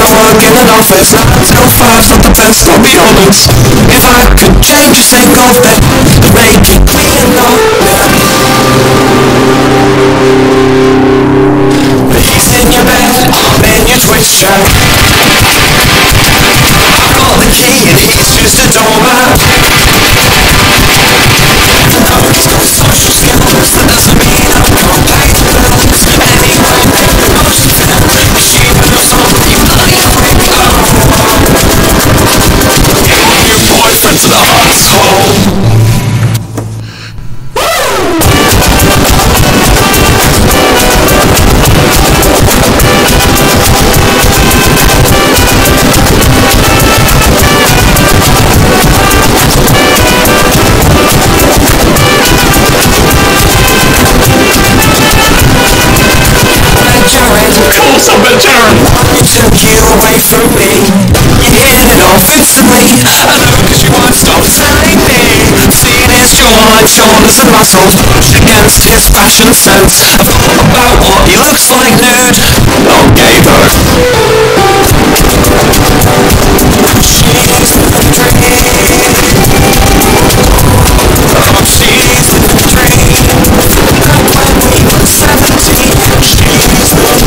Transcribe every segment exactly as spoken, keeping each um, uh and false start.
work in an office, nine till five's not the best, I'll be honest. If I could change a single thing to make it clear, no, he's in your bed, I'm in your Twitch chat. I've got the key and he's just a doormat. No, he's got social skills, that doesn't mean I'm gonna pay the bills. Anyway, she moves on with you, honey, quick, oh. Your boyfriend's an asshole. Why took you away from me? You hit it off instantly. I know cause you won't stop telling me. Seen his jawline, shoulders and muscles push against his fashion sense. I've thought about what he looks like nude, not gay though. She's the dream. Oh, she's the dream. Back when we were seventeen. She's the dream.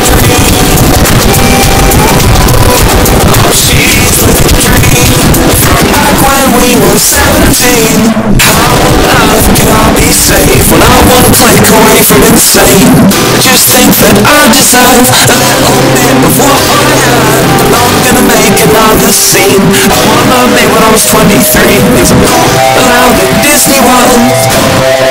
We were seventeen. How on earth can I be safe when I want to click away from insane? I just think that I deserve a little bit of what I earn. I'm not gonna make another scene. I wanna make when I was twenty-three. Things I'm not allowed in Disney World.